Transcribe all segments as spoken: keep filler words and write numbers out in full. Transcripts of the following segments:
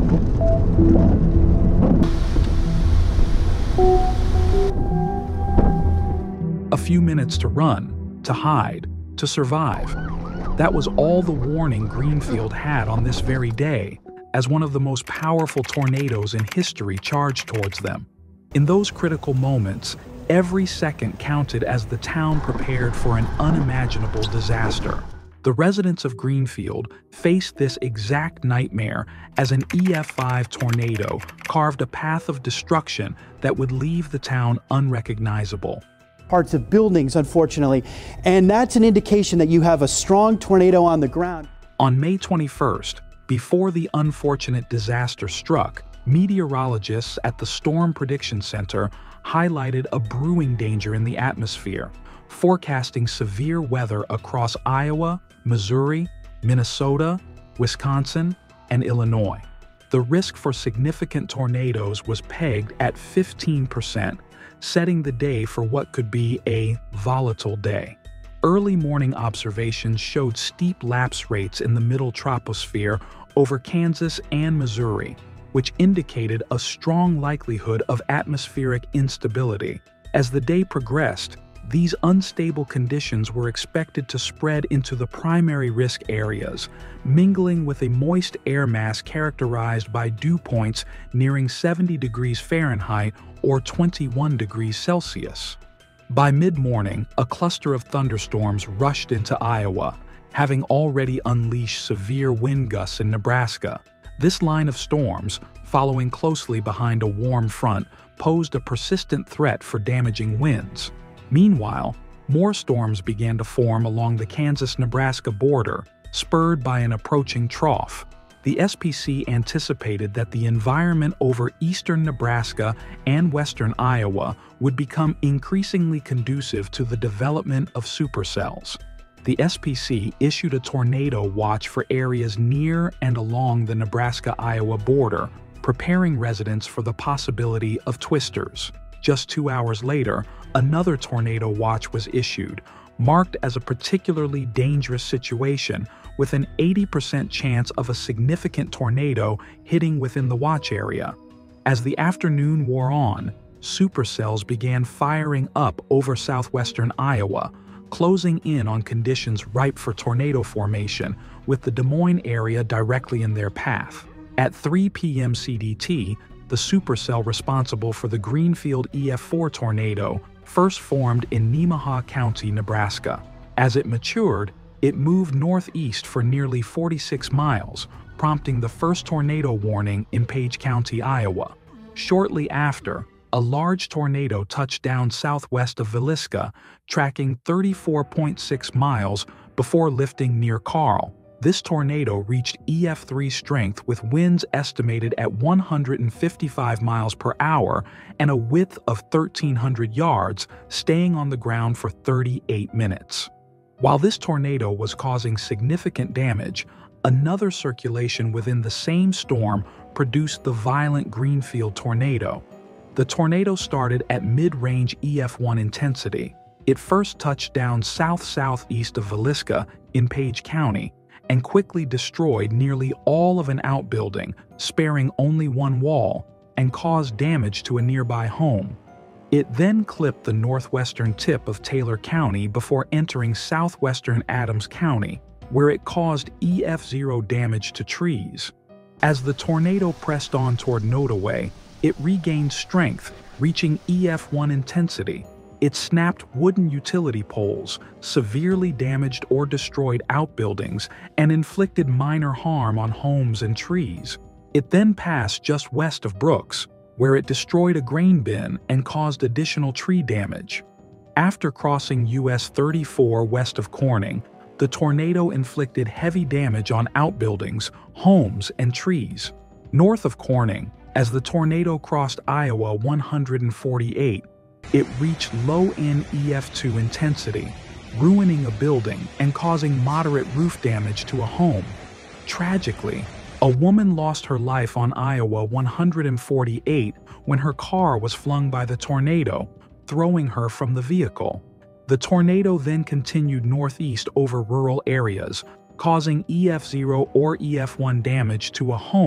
A few minutes to run, to hide, to survive. That was all the warning Greenfield had on this very day, as one of the most powerful tornadoes in history charged towards them. In those critical moments, every second counted as the town prepared for an unimaginable disaster. The residents of Greenfield faced this exact nightmare as an E F five tornado carved a path of destruction that would leave the town unrecognizable. Parts of buildings, unfortunately, and that's an indication that you have a strong tornado on the ground. On May twenty-first, before the unfortunate disaster struck, meteorologists at the Storm Prediction Center highlighted a brewing danger in the atmosphere, forecasting severe weather across Iowa, Missouri, Minnesota, Wisconsin, and Illinois. The risk for significant tornadoes was pegged at fifteen percent, setting the day for what could be a volatile day. Early morning observations showed steep lapse rates in the middle troposphere over Kansas and Missouri, which indicated a strong likelihood of atmospheric instability. As the day progressed, these unstable conditions were expected to spread into the primary risk areas, mingling with a moist air mass characterized by dew points nearing seventy degrees Fahrenheit or twenty-one degrees Celsius. By mid-morning, a cluster of thunderstorms rushed into Iowa, having already unleashed severe wind gusts in Nebraska. This line of storms, following closely behind a warm front, posed a persistent threat for damaging winds. Meanwhile, more storms began to form along the Kansas-Nebraska border, spurred by an approaching trough. The S P C anticipated that the environment over eastern Nebraska and western Iowa would become increasingly conducive to the development of supercells. The S P C issued a tornado watch for areas near and along the Nebraska-Iowa border, preparing residents for the possibility of twisters. Just two hours later, another tornado watch was issued, marked as a particularly dangerous situation with an eighty percent chance of a significant tornado hitting within the watch area. As the afternoon wore on, supercells began firing up over southwestern Iowa, closing in on conditions ripe for tornado formation, with the Des Moines area directly in their path. At three p m C D T, the supercell responsible for the Greenfield E F four tornado first formed in Nemaha County, Nebraska. As it matured, it moved northeast for nearly forty-six miles, prompting the first tornado warning in Page County, Iowa. Shortly after, a large tornado touched down southwest of Villisca, tracking thirty-four point six miles before lifting near Carl. This tornado reached E F three strength with winds estimated at one hundred fifty-five miles per hour and a width of thirteen hundred yards, staying on the ground for thirty-eight minutes. While this tornado was causing significant damage, another circulation within the same storm produced the violent Greenfield tornado. The tornado started at mid-range E F one intensity. It first touched down south-southeast of Villisca in Page County, and quickly destroyed nearly all of an outbuilding, sparing only one wall, and caused damage to a nearby home. It then clipped the northwestern tip of Taylor County before entering southwestern Adams County, where it caused E F zero damage to trees. As the tornado pressed on toward Nodaway, it regained strength, reaching E F one intensity. It snapped wooden utility poles, severely damaged or destroyed outbuildings, and inflicted minor harm on homes and trees. It then passed just west of Brooks, where it destroyed a grain bin and caused additional tree damage. After crossing U S thirty-four west of Corning, the tornado inflicted heavy damage on outbuildings, homes, and trees. North of Corning, as the tornado crossed Iowa one hundred forty-eight, it reached low-end E F two intensity, ruining a building and causing moderate roof damage to a home. Tragically, a woman lost her life on Iowa one hundred forty-eight when her car was flung by the tornado, throwing her from the vehicle. The tornado then continued northeast over rural areas, causing E F zero or E F one damage to a home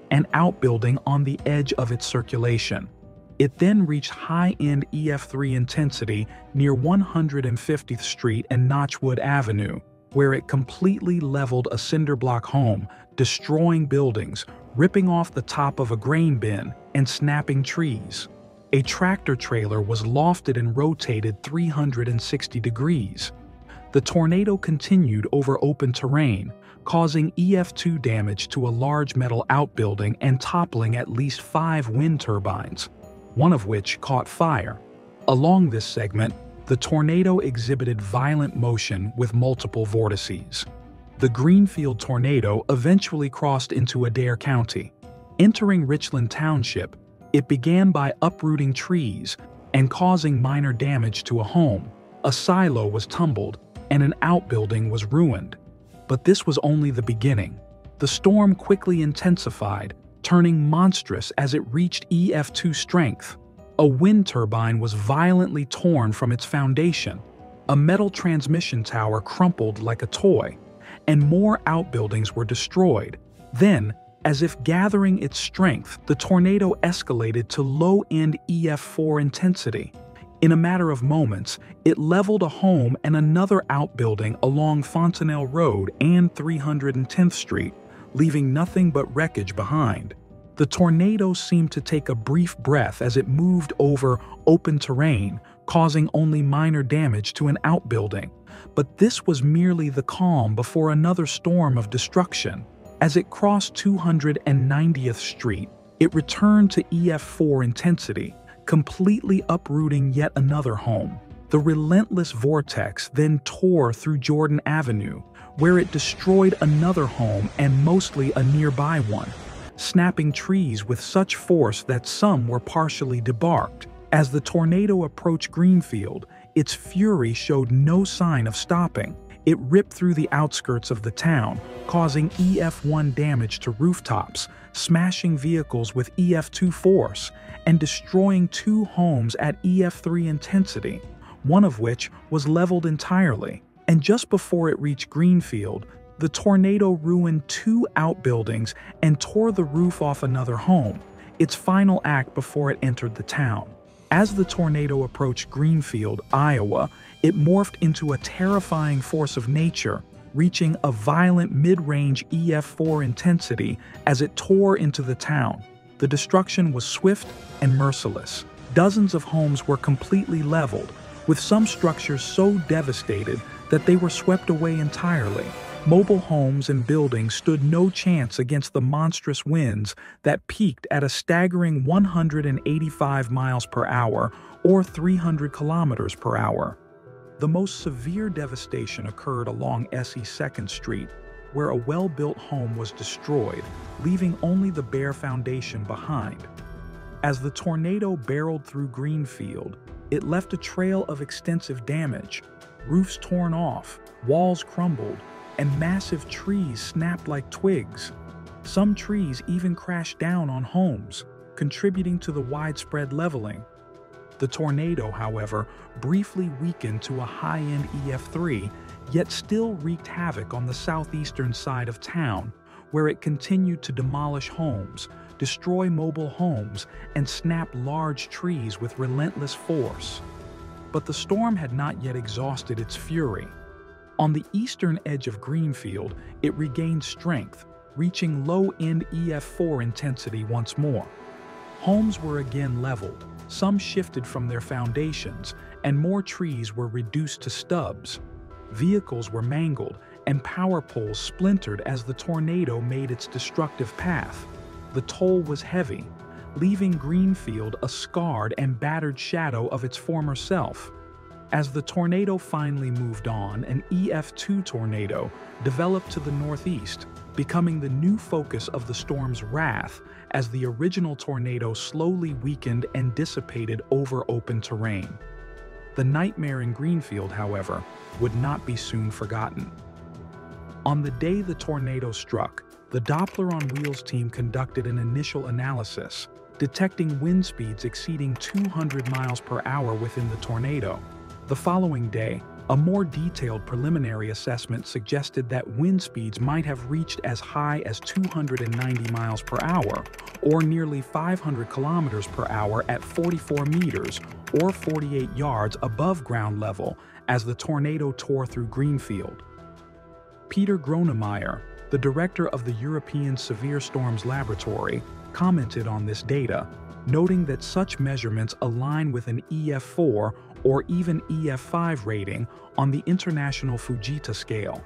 and outbuilding on the edge of its circulation. It then reached high-end E F three intensity near one hundred fiftieth Street and Notchwood Avenue, where it completely leveled a cinder-block home, destroying buildings, ripping off the top of a grain bin, and snapping trees. A tractor trailer was lofted and rotated three hundred sixty degrees. The tornado continued over open terrain, causing E F two damage to a large metal outbuilding and toppling at least five wind turbines, one of which caught fire. Along this segment, the tornado exhibited violent motion with multiple vortices. The Greenfield tornado eventually crossed into Adair County. Entering Richland Township, it began by uprooting trees and causing minor damage to a home. A silo was tumbled, and an outbuilding was ruined. But this was only the beginning. The storm quickly intensified, turning monstrous as it reached E F two strength. A wind turbine was violently torn from its foundation. A metal transmission tower crumpled like a toy, and more outbuildings were destroyed. Then, as if gathering its strength, the tornado escalated to low-end E F four intensity. In a matter of moments, it leveled a home and another outbuilding along Fontanelle Road and three hundred tenth Street, leaving nothing but wreckage behind. The tornado seemed to take a brief breath as it moved over open terrain, causing only minor damage to an outbuilding. But this was merely the calm before another storm of destruction. As it crossed two hundred ninetieth Street, it returned to E F four intensity, completely uprooting yet another home. The relentless vortex then tore through Jordan Avenue, where it destroyed another home and mostly a nearby one, snapping trees with such force that some were partially debarked. As the tornado approached Greenfield, its fury showed no sign of stopping. It ripped through the outskirts of the town, causing E F one damage to rooftops, smashing vehicles with E F two force, and destroying two homes at E F three intensity, one of which was leveled entirely. And just before it reached Greenfield, the tornado ruined two outbuildings and tore the roof off another home, its final act before it entered the town. As the tornado approached Greenfield, Iowa, it morphed into a terrifying force of nature, reaching a violent mid-range E F four intensity as it tore into the town. The destruction was swift and merciless. Dozens of homes were completely leveled, with some structures so devastated that they were swept away entirely. Mobile homes and buildings stood no chance against the monstrous winds that peaked at a staggering one hundred eighty-five miles per hour or three hundred kilometers per hour. The most severe devastation occurred along S E second Street, where a well-built home was destroyed, leaving only the bare foundation behind. As the tornado barreled through Greenfield, it left a trail of extensive damage. Roofs torn off, walls crumbled, and massive trees snapped like twigs. Some trees even crashed down on homes, contributing to the widespread leveling. The tornado, however, briefly weakened to a high-end E F three, yet still wreaked havoc on the southeastern side of town, where it continued to demolish homes, destroy mobile homes, and snap large trees with relentless force. But the storm had not yet exhausted its fury. On the eastern edge of Greenfield, it regained strength, reaching low-end E F four intensity once more. Homes were again leveled, some shifted from their foundations, and more trees were reduced to stubs. Vehicles were mangled, and power poles splintered as the tornado made its destructive path. The toll was heavy, leaving Greenfield a scarred and battered shadow of its former self. As the tornado finally moved on, an E F two tornado developed to the northeast, becoming the new focus of the storm's wrath as the original tornado slowly weakened and dissipated over open terrain. The nightmare in Greenfield, however, would not be soon forgotten. On the day the tornado struck, the Doppler on Wheels team conducted an initial analysis, detecting wind speeds exceeding two hundred miles per hour within the tornado. The following day, A more detailed preliminary assessment suggested that wind speeds might have reached as high as two hundred ninety miles per hour, or nearly five hundred kilometers per hour at forty-four meters, or forty-eight yards above ground level, as the tornado tore through Greenfield. Peter Gronemeyer, the director of the European Severe Storms Laboratory, commented on this data, noting that such measurements align with an E F four or even E F five rating on the International Fujita scale.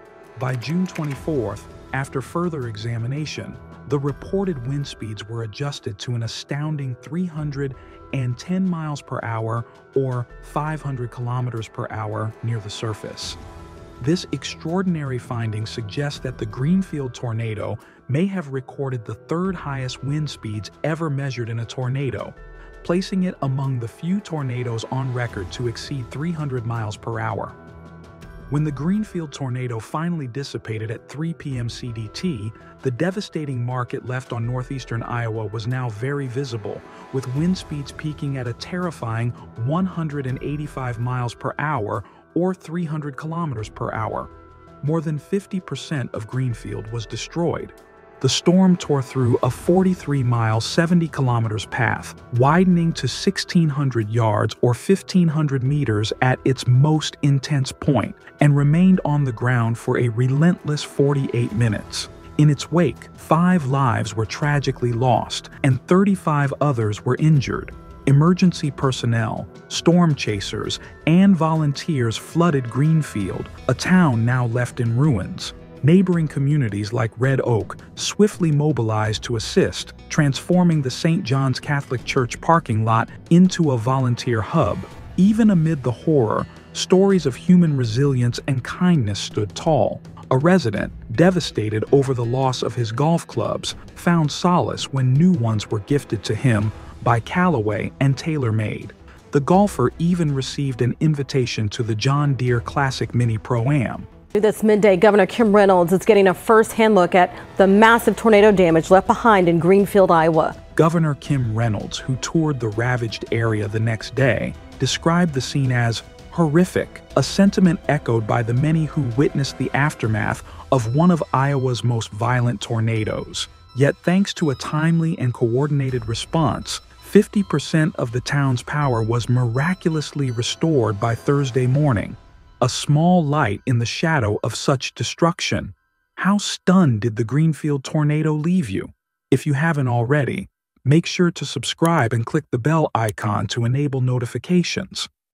By June twenty-fourth, after further examination, the reported wind speeds were adjusted to an astounding three hundred ten miles per hour or five hundred kilometers per hour near the surface. This extraordinary finding suggests that the Greenfield tornado may have recorded the third highest wind speeds ever measured in a tornado, placing it among the few tornadoes on record to exceed three hundred miles per hour. When the Greenfield tornado finally dissipated at three p m C D T, the devastating mark it left on northeastern Iowa was now very visible, with wind speeds peaking at a terrifying one hundred eighty-five miles per hour or three hundred kilometers per hour. More than fifty percent of Greenfield was destroyed. The storm tore through a forty-three mile, seventy kilometers path, widening to sixteen hundred yards or fifteen hundred meters at its most intense point, and remained on the ground for a relentless forty-eight minutes. In its wake, five lives were tragically lost, and thirty-five others were injured. Emergency personnel, storm chasers, and volunteers flooded Greenfield, a town now left in ruins. Neighboring communities like Red Oak swiftly mobilized to assist, transforming the Saint John's Catholic Church parking lot into a volunteer hub. Even amid the horror, stories of human resilience and kindness stood tall. A resident, devastated over the loss of his golf clubs, found solace when new ones were gifted to him by Callaway and TaylorMade. The golfer even received an invitation to the John Deere Classic Mini Pro-Am. This midday, Governor Kim Reynolds is getting a first-hand look at the massive tornado damage left behind in Greenfield, Iowa. Governor Kim Reynolds, who toured the ravaged area the next day, described the scene as horrific, a sentiment echoed by the many who witnessed the aftermath of one of Iowa's most violent tornadoes. Yet thanks to a timely and coordinated response, fifty percent of the town's power was miraculously restored by Thursday morning. A small light in the shadow of such destruction. How stunned did the Greenfield tornado leave you? If you haven't already, make sure to subscribe and click the bell icon to enable notifications.